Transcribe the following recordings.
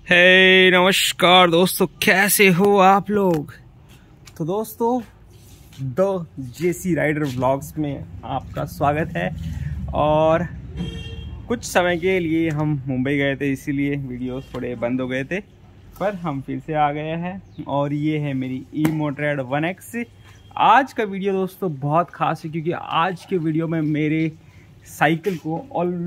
हे नमस्कार दोस्तों, कैसे हो आप लोग। तो दोस्तों द जेसी राइडर व्लॉग्स में आपका स्वागत है। और कुछ समय के लिए हम मुंबई गए थे, इसीलिए वीडियोस थोड़े बंद हो गए थे, पर हम फिर से आ गए हैं। और ये है मेरी E-Motorrad 1X। आज का वीडियो दोस्तों बहुत खास है, क्योंकि आज के वीडियो में मेरे साइकिल को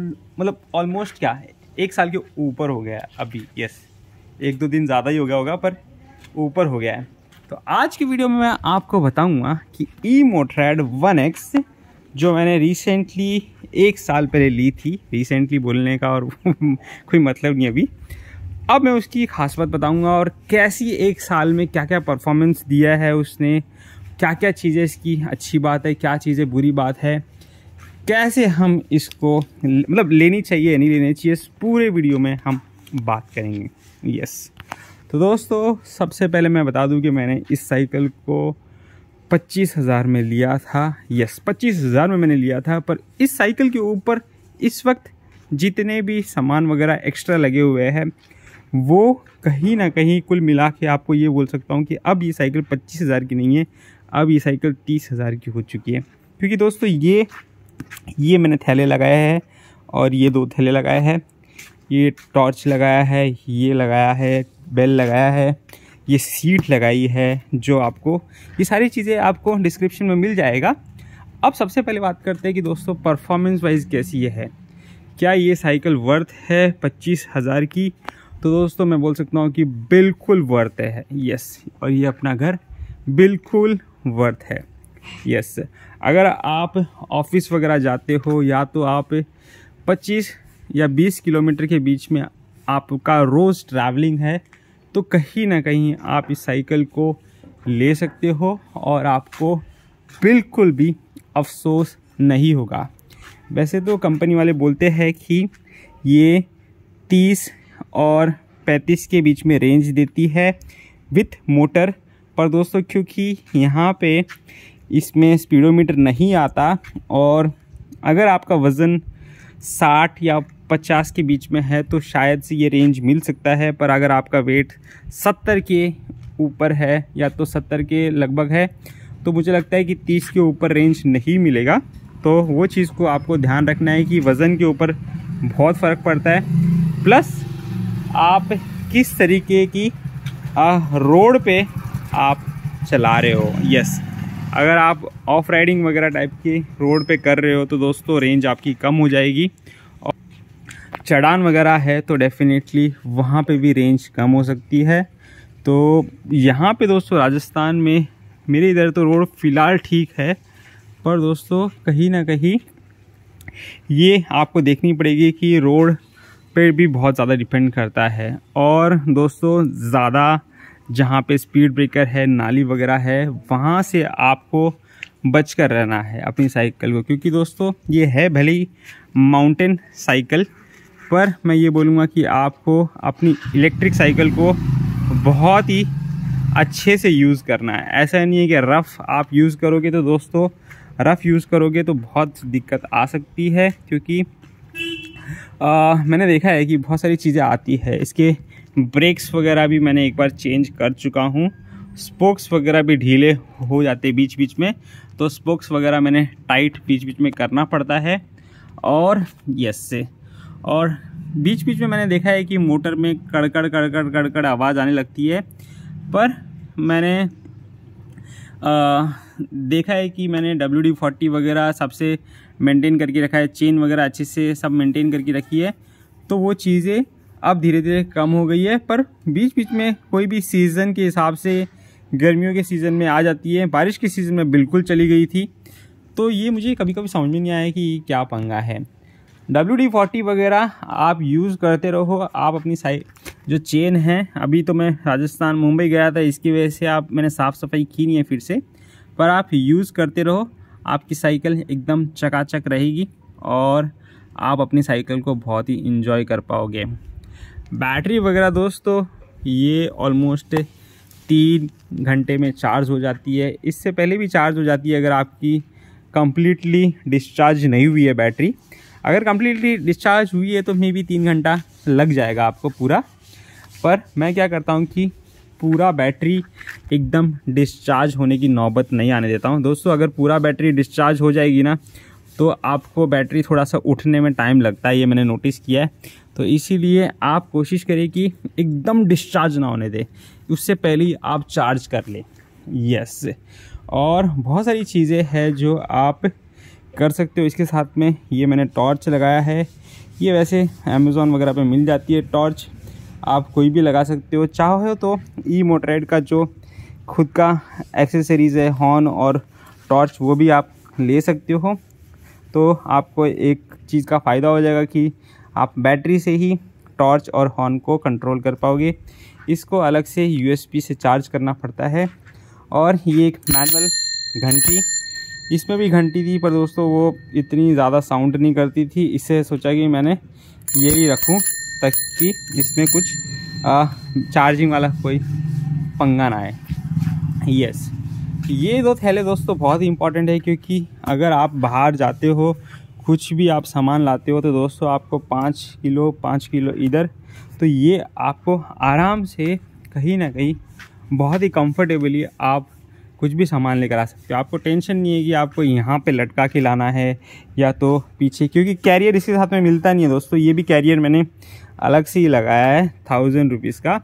ऑलमोस्ट क्या है, 1 साल के ऊपर हो गया है अभी। यस, 1-2 दिन ज़्यादा ही हो गया होगा, पर ऊपर हो गया है। तो आज की वीडियो में मैं आपको बताऊंगा कि E-Motorrad 1X जो मैंने रिसेंटली 1 साल पहले ली थी, रिसेंटली बोलने का और कोई मतलब नहीं अभी, अब मैं उसकी खास बात बताऊंगा और कैसी 1 साल में क्या क्या परफॉर्मेंस दिया है उसने, क्या क्या चीज़ें इसकी अच्छी बात है, क्या चीज़ें बुरी बात है, कैसे हम इसको लेनी चाहिए नहीं लेनी चाहिए, इस पूरे वीडियो में हम बात करेंगे। यस, तो दोस्तों सबसे पहले मैं बता दूं कि मैंने इस साइकिल को 25,000 में लिया था। यस, 25,000 में मैंने लिया था, पर इस साइकिल के ऊपर इस वक्त जितने भी सामान वगैरह एक्स्ट्रा लगे हुए हैं, वो कहीं ना कहीं कुल मिला के आपको ये बोल सकता हूँ कि अब ये साइकिल 25,000 की नहीं है, अब ये साइकिल 30,000 की हो चुकी है। क्योंकि दोस्तों ये मैंने थैले लगाए हैं, और ये 2 थैले लगाए हैं, ये टॉर्च लगाया है, ये लगाया है, बेल लगाया है, ये सीट लगाई है, जो आपको ये सारी चीज़ें आपको डिस्क्रिप्शन में मिल जाएगा। अब सबसे पहले बात करते हैं कि दोस्तों परफॉर्मेंस वाइज कैसी ये है, क्या ये साइकिल वर्थ है 25,000 की। तो दोस्तों मैं बोल सकता हूँ कि बिल्कुल वर्थ है। यस, और ये अपना घर बिल्कुल वर्थ है। यस, अगर आप ऑफिस वगैरह जाते हो, या तो आप 25 या 20 किलोमीटर के बीच में आपका रोज़ ट्रैवलिंग है, तो कहीं ना कहीं आप इस साइकिल को ले सकते हो और आपको बिल्कुल भी अफसोस नहीं होगा। वैसे तो कंपनी वाले बोलते हैं कि ये 30 और 35 के बीच में रेंज देती है विथ मोटर, पर दोस्तों क्योंकि यहाँ पे इसमें स्पीडोमीटर नहीं आता, और अगर आपका वज़न 60 या 50 के बीच में है तो शायद से ये रेंज मिल सकता है, पर अगर आपका वेट 70 के ऊपर है या तो 70 के लगभग है, तो मुझे लगता है कि 30 के ऊपर रेंज नहीं मिलेगा। तो वो चीज़ को आपको ध्यान रखना है कि वज़न के ऊपर बहुत फ़र्क पड़ता है, प्लस आप किस तरीके की रोड पे आप चला रहे हो। यस, अगर आप ऑफ राइडिंग वगैरह टाइप की रोड पे कर रहे हो तो दोस्तों रेंज आपकी कम हो जाएगी, और चढ़ान वगैरह है तो डेफिनेटली वहाँ पे भी रेंज कम हो सकती है। तो यहाँ पे दोस्तों राजस्थान में मेरे इधर तो रोड फ़िलहाल ठीक है, पर दोस्तों कहीं ना कहीं ये आपको देखनी पड़ेगी कि रोड पे भी बहुत ज़्यादा डिपेंड करता है। और दोस्तों ज़्यादा जहाँ पे स्पीड ब्रेकर है, नाली वगैरह है, वहाँ से आपको बच कर रहना है अपनी साइकिल को, क्योंकि दोस्तों ये है भले ही माउंटेन साइकिल, पर मैं ये बोलूँगा कि आपको अपनी इलेक्ट्रिक साइकिल को बहुत ही अच्छे से यूज़ करना है। ऐसा नहीं है कि रफ़ आप यूज़ करोगे तो दोस्तों रफ़ यूज़ करोगे तो बहुत दिक्कत आ सकती है, क्योंकि मैंने देखा है कि बहुत सारी चीज़ें आती है। इसके ब्रेक्स वगैरह भी मैंने एक बार चेंज कर चुका हूँ, स्पोक्स वगैरह भी ढीले हो जाते बीच बीच में, तो स्पोक्स वगैरह मैंने टाइट बीच बीच में करना पड़ता है। और यस से, और बीच बीच में मैंने देखा है कि मोटर में कड़कड़ कड़कड़ कड़कड़ आवाज़ आने लगती है, पर मैंने देखा है कि मैंने WD-40 वगैरह सबसे मेंटेन करके रखा है, चेन वगैरह अच्छे से सब मेंटेन करके रखी है, तो वो चीज़ें अब धीरे धीरे कम हो गई है। पर बीच बीच में कोई भी सीज़न के हिसाब से गर्मियों के सीज़न में आ जाती है, बारिश के सीज़न में बिल्कुल चली गई थी। तो ये मुझे कभी कभी समझ में नहीं आया कि क्या पंगा है। WD-40 वगैरह आप यूज़ करते रहो, आप अपनी जो चेन है, अभी तो मैं राजस्थान मुंबई गया था, इसकी वजह से मैंने साफ़ सफाई की नहीं है फिर से, पर आप यूज़ करते रहो, आपकी साइकिल एकदम चकाचक रहेगी और आप अपनी साइकिल को बहुत ही इंजॉय कर पाओगे। बैटरी वगैरह दोस्तों ये ऑलमोस्ट 3 घंटे में चार्ज हो जाती है, इससे पहले भी चार्ज हो जाती है अगर आपकी कम्प्लीटली डिस्चार्ज नहीं हुई है बैटरी। अगर कम्प्लीटली डिस्चार्ज हुई है तो मे बी 3 घंटा लग जाएगा आपको पूरा। पर मैं क्या करता हूँ कि पूरा बैटरी एकदम डिस्चार्ज होने की नौबत नहीं आने देता हूँ। दोस्तों अगर पूरा बैटरी डिस्चार्ज हो जाएगी ना तो आपको बैटरी थोड़ा सा उठने में टाइम लगता है, ये मैंने नोटिस किया है। तो इसीलिए आप कोशिश करें कि एकदम डिस्चार्ज ना होने दें, उससे पहले ही आप चार्ज कर लें। यस, और बहुत सारी चीज़ें हैं जो आप कर सकते हो इसके साथ में। ये मैंने टॉर्च लगाया है, ये वैसे अमेज़ॉन वगैरह पे मिल जाती है टॉर्च, आप कोई भी लगा सकते हो। चाहो तो ई मोटरेड का जो खुद का एक्सेसरीज़ है, हॉर्न और टॉर्च, वो भी आप ले सकते हो। तो आपको एक चीज़ का फ़ायदा हो जाएगा कि आप बैटरी से ही टॉर्च और हॉर्न को कंट्रोल कर पाओगे। इसको अलग से यूएसबी से चार्ज करना पड़ता है। और ये एक मैनुअल घंटी, इसमें भी घंटी थी पर दोस्तों वो इतनी ज़्यादा साउंड नहीं करती थी, इससे सोचा कि मैंने यही रखूं ताकि इसमें कुछ चार्जिंग वाला कोई पंगा ना आए। यस, ये दो थैले दोस्तों बहुत ही इंपॉर्टेंट है, क्योंकि अगर आप बाहर जाते हो, कुछ भी आप सामान लाते हो, तो दोस्तों आपको 5 किलो इधर, तो ये आपको आराम से कहीं ना कहीं बहुत ही कंफर्टेबली आप कुछ भी सामान लेकर आ सकते हो। आपको टेंशन नहीं है कि आपको यहाँ पे लटका के लाना है या तो पीछे, क्योंकि कैरियर इसके साथ में मिलता नहीं है दोस्तों। ये भी कैरियर मैंने अलग से ही लगाया है 1000 रुपीज़ का।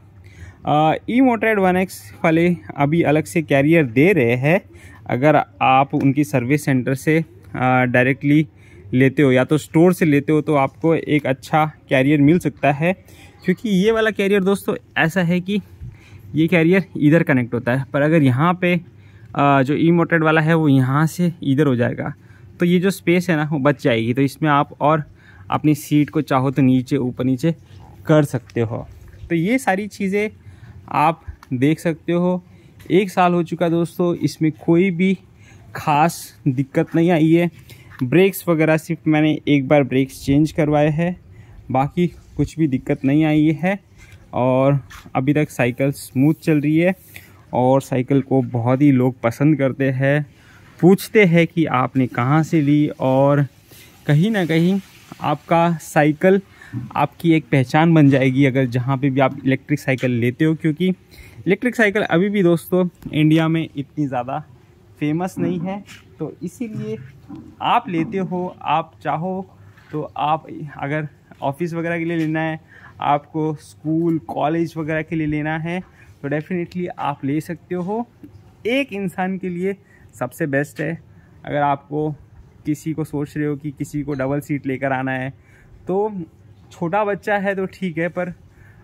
ई मोटरेड 1X वाले अभी अलग से कैरियर दे रहे हैं, अगर आप उनकी सर्विस सेंटर से डायरेक्टली लेते हो या तो स्टोर से लेते हो तो आपको एक अच्छा कैरियर मिल सकता है। क्योंकि ये वाला कैरियर दोस्तों ऐसा है कि ये कैरियर इधर कनेक्ट होता है, पर अगर यहाँ पे जो ई मोटरेड वाला है वो यहाँ से इधर हो जाएगा, तो ये जो स्पेस है ना वो बच जाएगी। तो इसमें आप और अपनी सीट को चाहो तो नीचे ऊपर नीचे कर सकते हो। तो ये सारी चीज़ें आप देख सकते हो। 1 साल हो चुका दोस्तों, इसमें कोई भी ख़ास दिक्कत नहीं आई है। ब्रेक्स वगैरह सिर्फ मैंने एक बार ब्रेक्स चेंज करवाए हैं, बाकी कुछ भी दिक्कत नहीं आई है। और अभी तक साइकिल स्मूथ चल रही है और साइकिल को बहुत ही लोग पसंद करते हैं, पूछते हैं कि आपने कहाँ से ली। और कहीं ना कहीं आपका साइकिल आपकी एक पहचान बन जाएगी अगर जहाँ पे भी आप इलेक्ट्रिक साइकिल लेते हो। क्योंकि इलेक्ट्रिक साइकिल अभी भी दोस्तों इंडिया में इतनी ज़्यादा फेमस नहीं है, तो इसीलिए आप लेते हो। आप चाहो तो आप अगर ऑफिस वगैरह के लिए लेना है, आपको स्कूल कॉलेज वगैरह के लिए लेना है, तो डेफिनेटली आप ले सकते हो। एक इंसान के लिए सबसे बेस्ट है। अगर आपको किसी को सोच रहे हो कि किसी को डबल सीट लेकर आना है, तो छोटा बच्चा है तो ठीक है, पर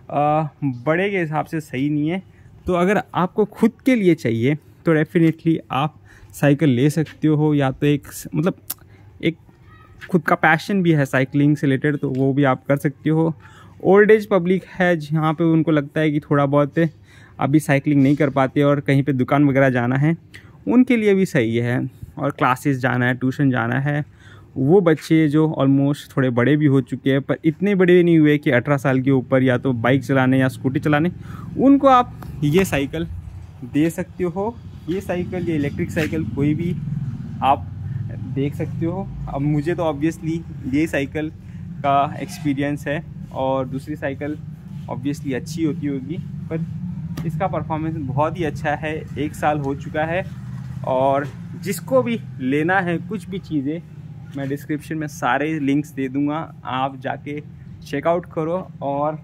बड़े के हिसाब से सही नहीं है। तो अगर आपको खुद के लिए चाहिए तो डेफिनेटली आप साइकिल ले सकते हो। या तो एक मतलब एक खुद का पैशन भी है साइकिलिंग से रिलेटेड, तो वो भी आप कर सकते हो। ओल्ड एज पब्लिक है जहाँ पे उनको लगता है कि थोड़ा बहुत अभी साइकिलिंग नहीं कर पाते और कहीं पे दुकान वगैरह जाना है, उनके लिए भी सही है। और क्लासेस जाना है, ट्यूशन जाना है, वो बच्चे जो ऑलमोस्ट थोड़े बड़े भी हो चुके हैं पर इतने बड़े नहीं हुए कि 18 साल के ऊपर या तो बाइक चलाने या स्कूटी चलाने, उनको आप ये साइकिल दे सकते हो। ये साइकिल, ये इलेक्ट्रिक साइकिल कोई भी आप देख सकते हो। अब मुझे तो ऑब्वियसली ये साइकिल का एक्सपीरियंस है और दूसरी साइकिल ऑब्वियसली अच्छी होती होगी, पर इसका परफॉर्मेंस बहुत ही अच्छा है। 1 साल हो चुका है। और जिसको भी लेना है कुछ भी चीज़ें, मैं डिस्क्रिप्शन में सारे लिंक्स दे दूँगा, आप जाके चेकआउट करो। और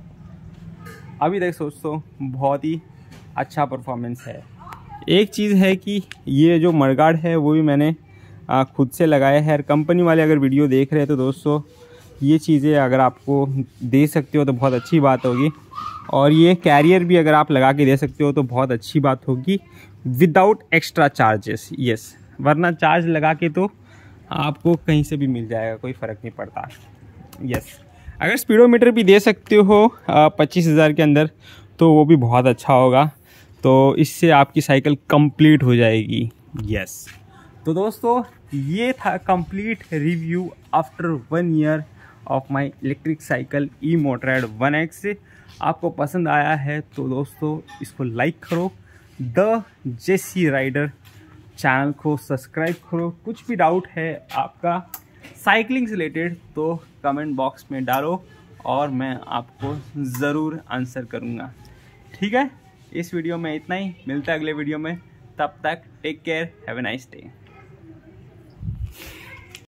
अभी तक दोस्तों बहुत ही अच्छा परफॉर्मेंस है। एक चीज़ है कि ये जो मडगार्ड है वो भी मैंने खुद से लगाया है। कंपनी वाले अगर वीडियो देख रहे हैं तो दोस्तों ये चीज़ें अगर आपको दे सकते हो तो बहुत अच्छी बात होगी। और ये कैरियर भी अगर आप लगा के दे सकते हो तो बहुत अच्छी बात होगी, विदाउट एक्स्ट्रा चार्जेस। यस, वरना चार्ज लगा के तो आपको कहीं से भी मिल जाएगा, कोई फ़र्क नहीं पड़ता। यस, अगर स्पीडोमीटर भी दे सकते हो 25,000 के अंदर तो वो भी बहुत अच्छा होगा, तो इससे आपकी साइकिल कंप्लीट हो जाएगी। यस, तो दोस्तों ये था complete review after 1 year of my electric cycle e Motorad 1X। आपको पसंद आया है तो दोस्तों इसको लाइक करो, द जेसी राइडर चैनल को सब्सक्राइब करो। कुछ भी डाउट है आपका साइकिलिंग से रिलेटेड तो कमेंट बॉक्स में डालो और मैं आपको ज़रूर आंसर करूँगा। ठीक है, इस वीडियो में इतना ही, मिलता है अगले वीडियो में। तब तक take care, have a nice day.